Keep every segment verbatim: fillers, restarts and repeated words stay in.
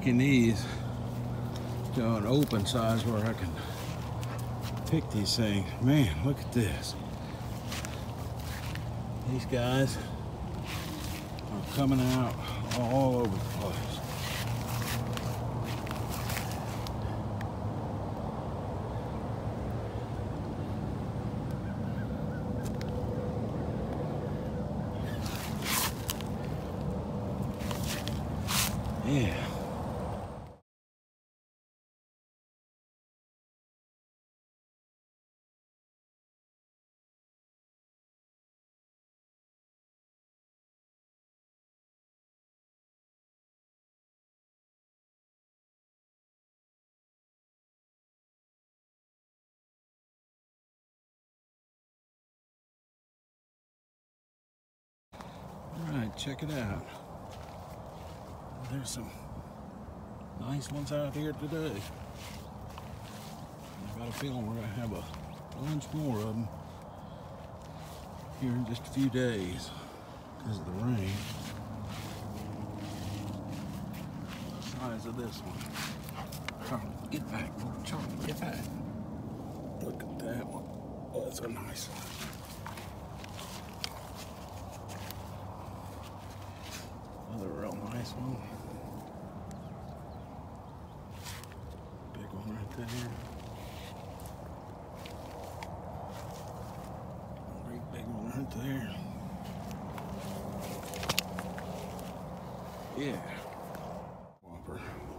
packing these to an open size where I can pick these things. Man, look at this. These guys are coming out all over the place. Yeah. All right, check it out. There's some nice ones out here today. I got a feeling we're gonna have a bunch more of them here in just a few days because of the rain. The size of this one. Charlie, get back. Charlie, get back. Look at that one. Oh, that's a nice one. Another real nice one. Big one right there. Great big one right there. Yeah. Whopper.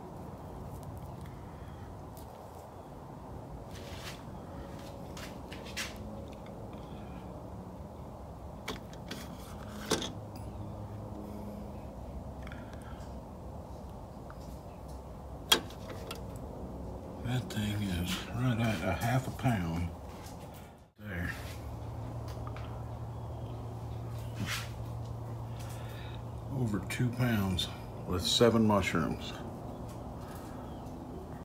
That thing is right at a half a pound. There. Over two pounds with seven mushrooms.